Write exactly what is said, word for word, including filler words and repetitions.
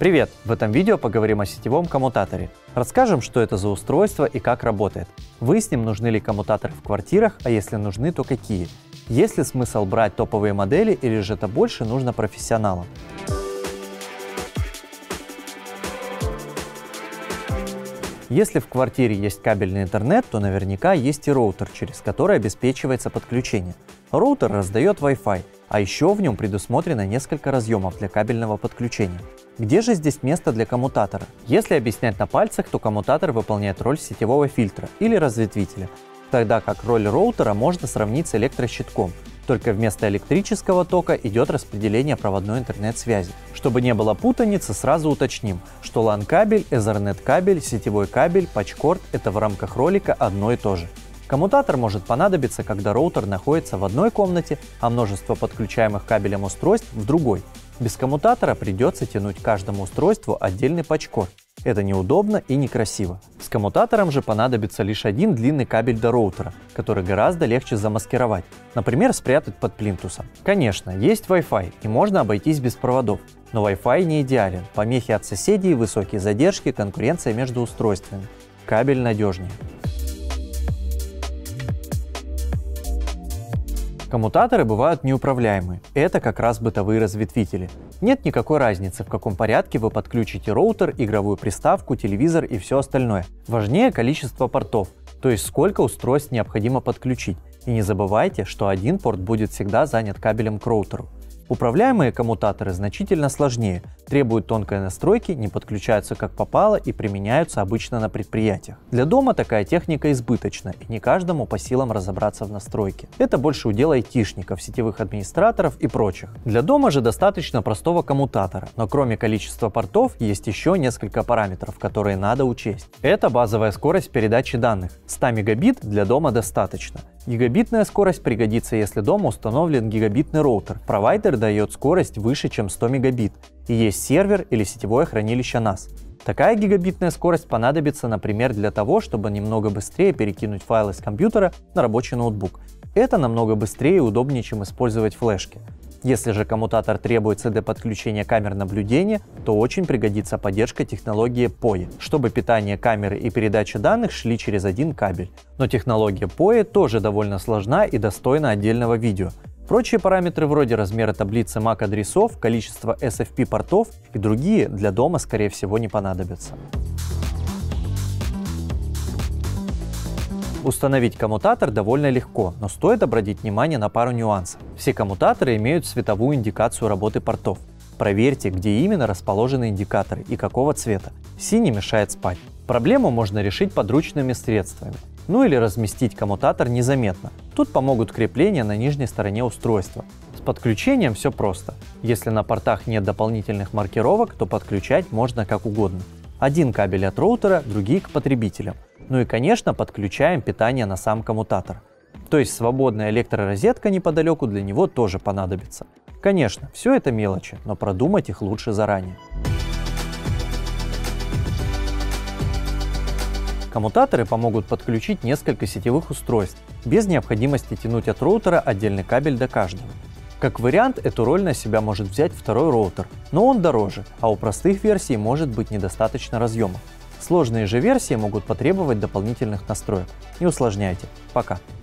Привет! В этом видео поговорим о сетевом коммутаторе. Расскажем, что это за устройство и как работает. Выясним, нужны ли коммутаторы в квартирах, а если нужны, то какие. Есть ли смысл брать топовые модели или же это больше нужно профессионалам? Если в квартире есть кабельный интернет, то наверняка есть и роутер, через который обеспечивается подключение. Роутер раздает Wi-Fi, а еще в нем предусмотрено несколько разъемов для кабельного подключения. Где же здесь место для коммутатора? Если объяснять на пальцах, то коммутатор выполняет роль сетевого фильтра или разветвителя, тогда как роль роутера можно сравнить с электрощитком, только вместо электрического тока идет распределение проводной интернет-связи. Чтобы не было путаницы, сразу уточним, что лан-кабель, Ethernet-кабель, сетевой кабель, патчкорд – это в рамках ролика одно и то же. Коммутатор может понадобиться, когда роутер находится в одной комнате, а множество подключаемых кабелем устройств в другой. Без коммутатора придется тянуть каждому устройству отдельный патчкорд. Это неудобно и некрасиво. С коммутатором же понадобится лишь один длинный кабель до роутера, который гораздо легче замаскировать, например, спрятать под плинтусом. Конечно, есть Wi-Fi и можно обойтись без проводов, но Wi-Fi не идеален, помехи от соседей, высокие задержки, конкуренция между устройствами. Кабель надежнее. Коммутаторы бывают неуправляемые. Это как раз бытовые разветвители. Нет никакой разницы, в каком порядке вы подключите роутер, игровую приставку, телевизор и все остальное. Важнее количество портов, то есть сколько устройств необходимо подключить. И не забывайте, что один порт будет всегда занят кабелем к роутеру. Управляемые коммутаторы значительно сложнее, требуют тонкой настройки, не подключаются как попало и применяются обычно на предприятиях. Для дома такая техника избыточна, и не каждому по силам разобраться в настройке. Это больше удел айтишников, сетевых администраторов и прочих. Для дома же достаточно простого коммутатора, но кроме количества портов есть еще несколько параметров, которые надо учесть. Это базовая скорость передачи данных. сто мегабит для дома достаточно. Гигабитная скорость пригодится, если дома установлен гигабитный роутер. Провайдер дает скорость выше, чем сто мегабит, и есть сервер или сетевое хранилище нас. Такая гигабитная скорость понадобится, например, для того, чтобы немного быстрее перекинуть файлы с компьютера на рабочий ноутбук. Это намного быстрее и удобнее, чем использовать флешки. Если же коммутатор требуется для подключения камер наблюдения, то очень пригодится поддержка технологии пи о и, чтобы питание камеры и передача данных шли через один кабель. Но технология пи о и тоже довольно сложна и достойна отдельного видео. Прочие параметры вроде размера таблицы эм эй си-адресов, количества эс эф пи-портов и другие для дома скорее всего не понадобятся. Установить коммутатор довольно легко, но стоит обратить внимание на пару нюансов. Все коммутаторы имеют цветовую индикацию работы портов. Проверьте, где именно расположены индикаторы и какого цвета. Синий мешает спать. Проблему можно решить подручными средствами. Ну или разместить коммутатор незаметно. Тут помогут крепления на нижней стороне устройства. С подключением все просто. Если на портах нет дополнительных маркировок, то подключать можно как угодно. Один кабель от роутера, другие к потребителям. Ну и, конечно, подключаем питание на сам коммутатор. То есть свободная электророзетка неподалеку для него тоже понадобится. Конечно, все это мелочи, но продумать их лучше заранее. Коммутаторы помогут подключить несколько сетевых устройств, без необходимости тянуть от роутера отдельный кабель до каждого. Как вариант, эту роль на себя может взять второй роутер, но он дороже, а у простых версий может быть недостаточно разъемов. Сложные же версии могут потребовать дополнительных настроек. Не усложняйте. Пока.